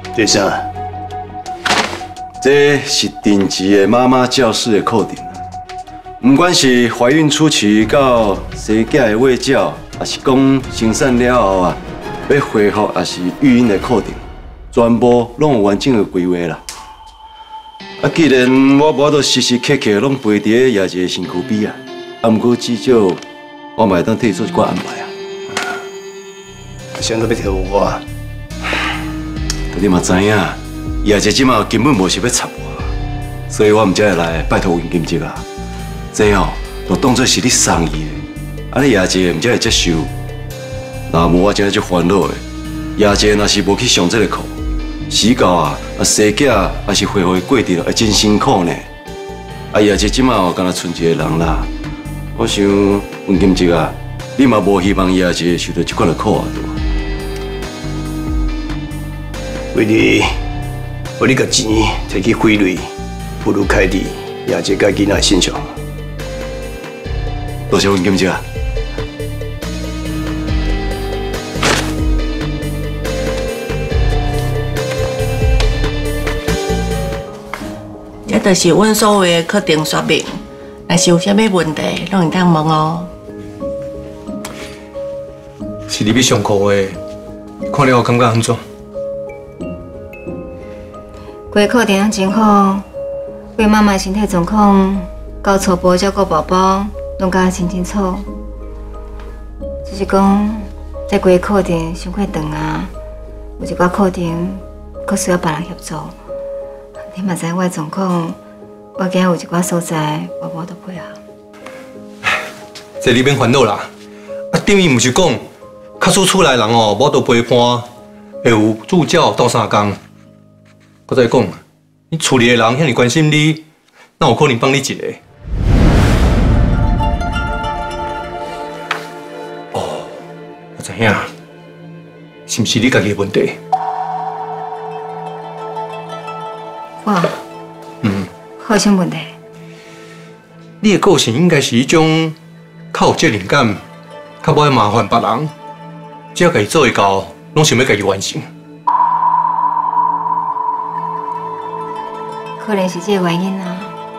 这啥？ 这是定期的妈妈教室的课程。不管是怀孕初期到生囝的喂教，还是讲生产了后啊，要恢复还是育婴的课程，全部拢有完整的规划啦。啊，既然我无法度时时刻刻拢陪伫个爷姐身躯边啊，啊，不过至少我嘛会当替你做一寡安排啊。 想到要替我？ 你嘛知影，爷姐即马根本无想要插我，所以我毋才会来拜托云金姐啊。这哦，就当作是你送伊的，啊，你爷姐毋才会接受。若无我真系足烦恼的，爷姐若是无去上这个课，死到啊生囝还是恢复的过程会真辛苦呢。啊，爷姐即马哦，敢若剩一个人啦。我想云金姐啊，你嘛无希望爷姐受到这款的苦啊，对吧？ 为你，我你甲钱摕去汇瑞，不如开伫爷姐甲囡仔身上。 多谢云金姐啊。 这就是阮所有的课程说明，若是有啥物问题，拢会当问哦。 是你要上课的，看了后感觉安怎？ 规课程真好，为妈妈身体状况、到初步照顾宝宝，拢教得真清楚。只是讲，这规课程伤过长啊，有一寡课程佫需要别人协助。你嘛知我的状况，我惊有一寡所在我无得配合。 这你免烦恼啦。啊，等于毋是讲，较输厝内人哦，无得陪伴，会有助教斗相共。我再讲，你厝里的人遐尼关心你，哪有可能帮你一个？哦，我知影，是毋是你家己的问题？ 我，好啥问题？ 你的个性应该是迄种较有责任感，较无爱麻烦别人，只要家己做会到，拢想要家己完成。 可能是这个原因啊。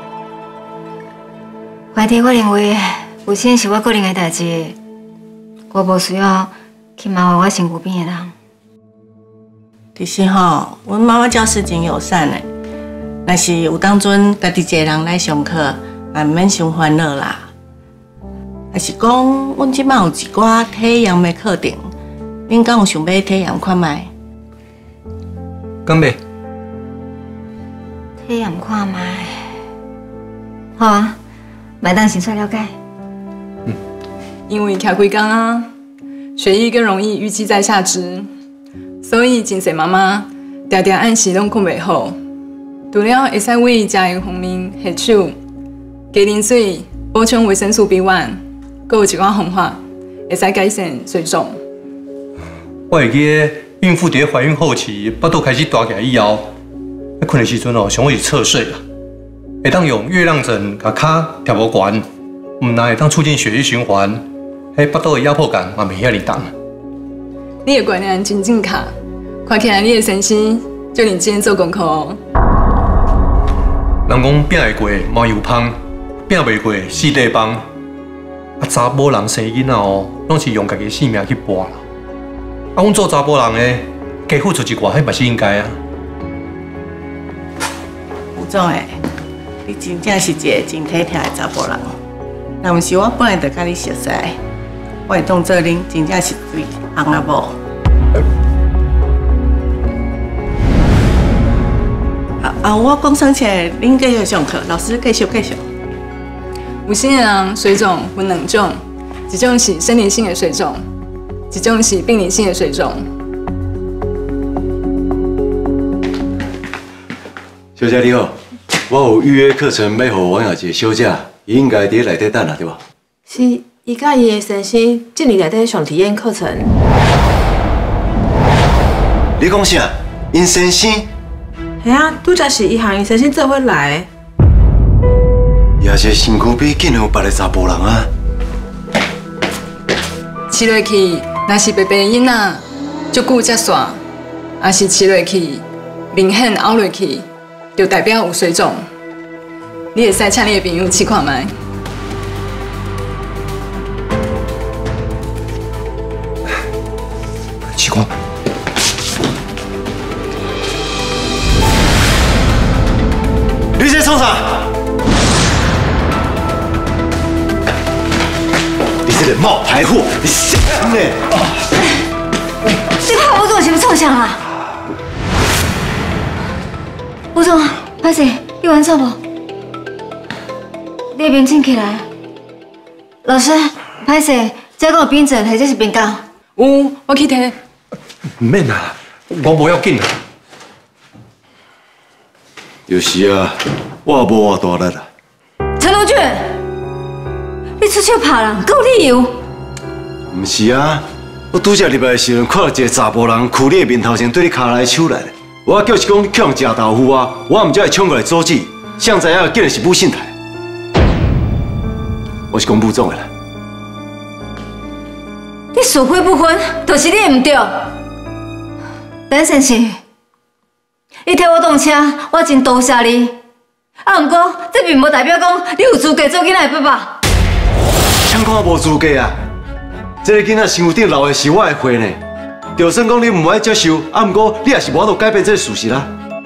反正我认为，有些是我个人的代志，我无需要去麻烦我身躯边的人。 其实吼，阮妈妈教师真友善的，若是有当阵家己一个人来上课，也毋免伤烦恼啦。也是讲，阮即摆有一寡体验的课程，恁敢有想要体验看卖？ 敢袂？ 体验看卖，好啊，麦当先出了解。 因为徛几工啊，血液更容易淤积在下肢，所以真侪妈妈常常暗时拢困袂好。除了会使为家人方面下手，加啉水，补充维生素 B1， 阁有一寡方法会使改善水肿。 我会记得孕妇伫怀孕后期，腹肚开始大起来以后，困的时阵哦，上好是侧睡啦，会当用月亮枕把脚调无悬，唔但会当促进血液循环，迄腹肚的压迫感嘛袂遐尼重。 你的观念真正确，看起来你的身心就认真做功课哦。 人讲拼会过毛油芳，拼袂过死地帮。啊，查某人生囡仔哦，拢是用家己的性命去搏啦。啊，阮做查甫人的，加付出一寡，迄嘛是应该啊。 吴总诶，你真正是一个真体贴的查甫人。若毋是我本来就甲你熟识，我会当做恁真正是对翁仔某。我讲生起来，恁继续上课，老师继续。 有些人水肿分两种，一种是生理性的水肿，一种是病理性的水肿。 小姐你好，我有预约课程要互王小姐小姐，伊应该伫内底等啦，对吧？ 是，伊甲伊的先生进入内底上体验课程。 你讲啥？因先生？ 系啊，拄则是伊和伊先生做伙来。 也是身躯边竟然有别个查甫人啊！ 饲落去，若是白白囡仔，足久才煞，也是饲落去明显凹落去，就代表有水肿。你会使请你的朋友试看卖。 试看。你在创啥？你这个冒牌货！你谁呢？ 你看吴总是要创啥啊？吴总，歹势，你完错无？你面醒起来。老师，歹势，这个有冰枕或者是冰膏？ 有，我去摕。 唔免啦，我无要紧啦。 就是啊，我无偌大力啦。 陈龙俊，你出手拍人，够理由？ 唔是啊，我拄则入来的时阵，看到一个查甫人跍你的面头前对你骹来手来咧。我叫是讲你抢食豆腐啊，我唔才会冲过来阻止。谁知影竟然是武信台。我是讲武总的啦。 你是非不分，就是你唔对。陈先生，你替我动车，我真多谢你。啊，不过这并无代表讲你有资格做囡仔的爸爸。 谁讲我无资格啊？这个囡仔身顶留的是我的血呢。就算讲你唔爱接受，啊，不过你也是无法度改变这个事实啦。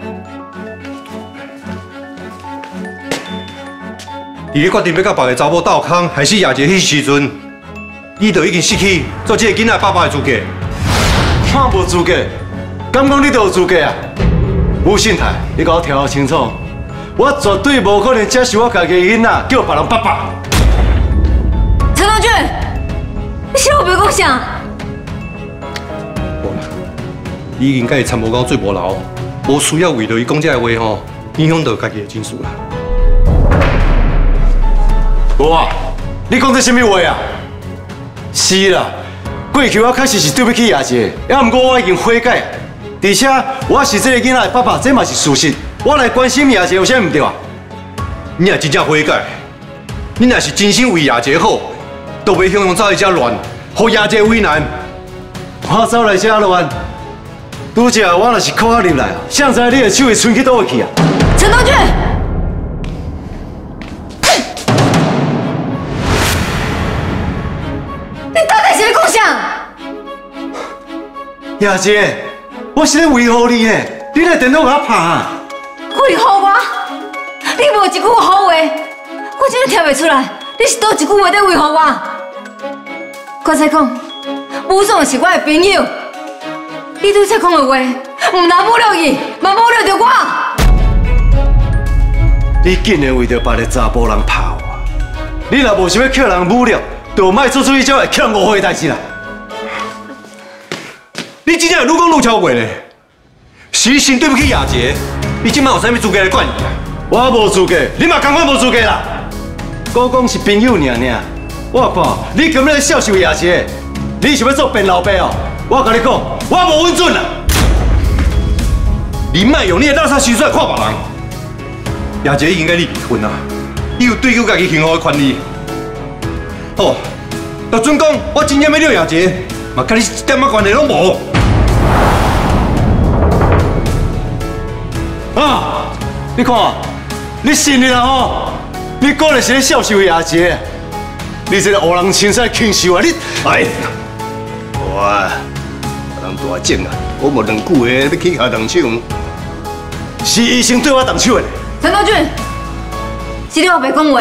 伫你决定要甲别个查某斗空，害死亚杰迄时阵，你就已经失去做这个囡仔爸爸的资格。 我无资格，敢讲你就有资格啊？吴信台，你给我听清楚，我绝对无可能接受我家己的囡仔叫别人爸爸。 陈东俊，你想我袂讲啥？ 无啦，你已经甲伊参谋到最无牢，无需要为着伊讲这个话吼，影响到家己的情绪啦。 无啊，你讲这什么话啊？是啦，过去我确实是对不起亚杰，也毋过我已经悔改，而且我是这个囡仔的爸爸，这嘛是事实。我来关心亚杰有啥唔对啊？ 你若真正悔改，你若是真心为亚杰好，都袂向走来遮乱，互亚杰为难。 我走来遮乱，拄则我若是靠我入来，谁知你的手会伸去倒位去啊？ 陈东俊。 亚姐，我是咧维护你呢，你来电话甲我拍啊！ 维护我？你无一句好话，我真听袂出来，你是倒一句话在维护我？刚才讲，武总是我的朋友，你对才讲的话，唔但侮辱伊，嘛侮辱着我。 你竟然为着别个查甫人拍我，你若无想要叫人侮辱，就莫做出迄种会欠误会的代志啦。 你真正愈讲愈超过呢？是先对不起亚杰，你今摆有啥物资格来管伊啊？ 我无资格，你嘛同款无资格啦。我讲是朋友尔，我看你根本在笑受亚杰，你想要做变老爸哦？我甲你讲，我无稳准啦。 你莫用你的垃圾心出来看别人。亚杰已经跟你离婚啦，伊有追求家己幸福的权利。好，就准讲我真正要了亚杰，嘛跟你一点仔关系拢无。 啊！你看，你信你啦吼！你果然是咧笑受亚杰，你这个黑人青菜禽兽啊！你哎， 哇，人大整啊！我无两句话要去下动手， 是医生对我动手的。 陈东俊，是你后白讲话。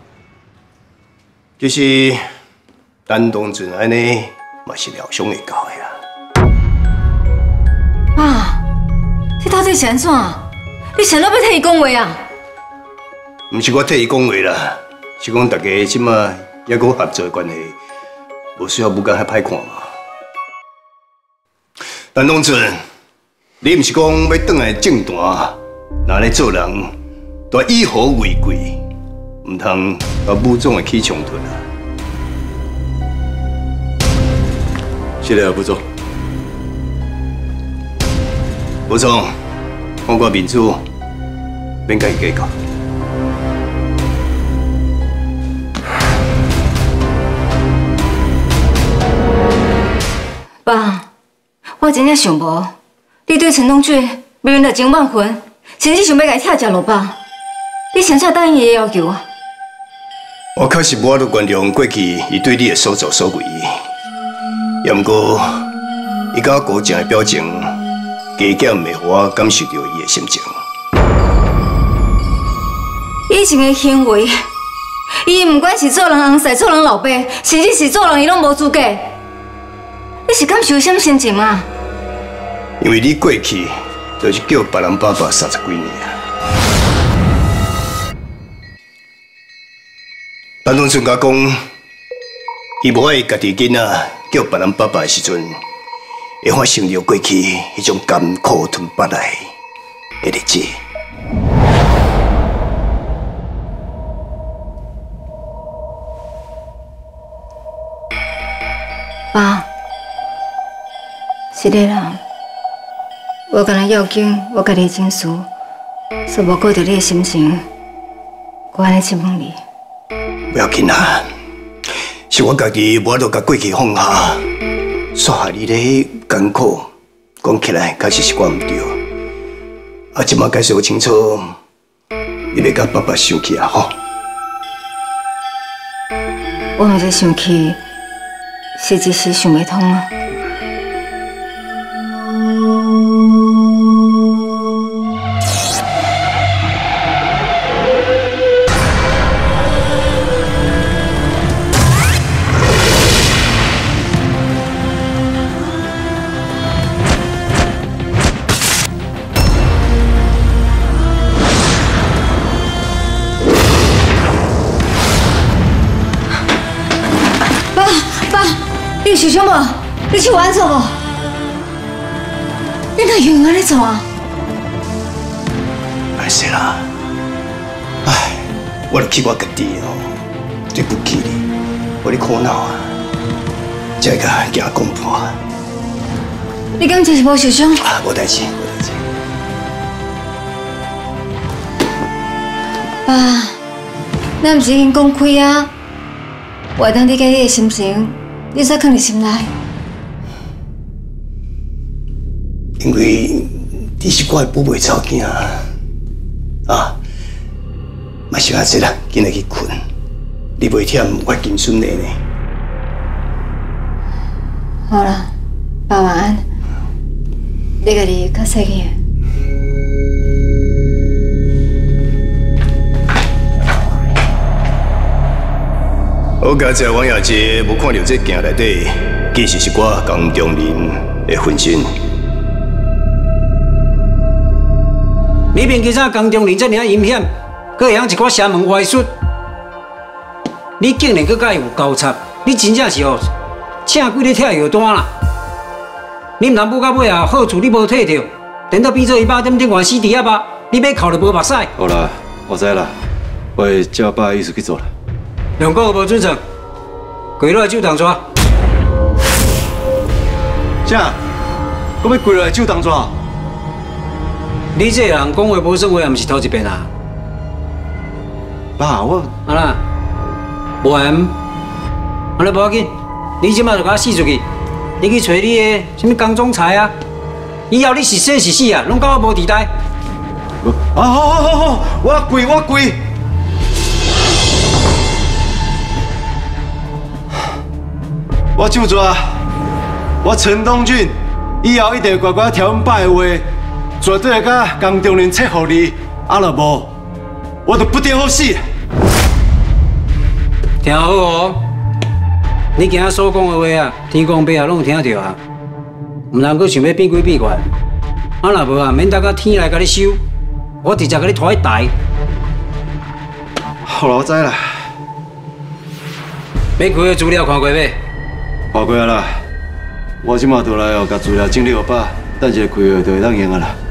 其实陈东俊安尼嘛是疗伤会到的啦。 爸，你到底是安怎？你想要替伊讲话啊？ 毋是我替伊讲话啦，是讲大家即马还阁合作的关系，无需要不敢遐歹看嘛。陈东俊，你毋是讲要转来政坛，若咧做人，都以和为贵，毋通甲武总的起冲突啊！ 谢谢副总。 武总，我国民主免甲伊计较。 爸，我真正想无，你对陈东俊袂明明就真万分，甚至想要甲伊拆食落饱，你想啥答应伊的要求啊？ 我确实无法度原谅过去伊对你的所作所为，也毋过伊甲我高正的表情，加减袂互我感受到伊的心情。 以前的行为，伊毋管是做人红婿、做人老爸，甚至是做人，伊拢无资格。你是感受什么心情啊？ 因为你过去就是叫别人爸爸30几年啊。陈东顺甲讲，伊无爱家己囡仔叫别人爸爸的时阵，会发想到过去迄种艰苦吞巴来的日子。 爸，是个人，我敢若要紧我家己的情绪，所无顾到你的心情，我安尼质问你。 不要紧啊，是我家己无法度甲过去放下，煞害你咧艰苦。讲起来，确实是我毋对。啊，即马解释清楚，你袂甲爸爸生气啊？吼！ 我嘛在生气，是一时想袂通啊。你受伤无？你手有安错无？你哪用安尼做啊？ 歹势啦，唉，我就气我家己哦，对不起你，我咧苦恼啊，才会甲惊讲破。 你敢真是无受伤？ 啊，无代志，无代志。 爸，咱毋是已经讲开啊？我会当理解你的心情。你煞放伫心内， 因为你是我的宝贝草囝啊，嘛是啊，这啦，今日去困，你袂忝我金孙的呢。 好啦，爸晚安，你家己较细个。 好佳哉王爷姐，无看到这镜内底，其实是我江中人的分身。 你明今仔江中人这尔阴险，佫会晓一寡邪门歪术，你竟然佫甲伊有交叉，你真正是哦，请鬼咧拆药单啦！你毋通补到尾啊，好处你无摕到，等到变做100点顶悬死猪仔肉，你要哭就无目屎。 好啦，我知啦，我会照爸的意思去做啦。 两个无准绳，跪落来就当抓。 啥？我要跪落来就当抓？ 你这个人讲话无算话，也毋是头一遍啊。 爸，我啊啦，无闲，安尼无要紧，你即马就甲我死出去，你去找你的什么江总裁啊？以后你是生是死啊，拢甲我无地带。 啊，好，我跪。我就抓，我陈东俊以后一定乖乖听阮爸的话，绝对会甲江中人切互你，啊若无，我就不得好死。 听好哦，你今仔所讲的话啊，天公伯啊拢有听到啊，毋通阁想要变鬼变怪，啊若无啊，免等到天来甲你收，我直接甲你拖去台。 好啦，我知啦， 要开的资料看过未？ 看过啊啦，我即马倒来哦，甲资料整理好饱，等一个开会就会当用啊啦。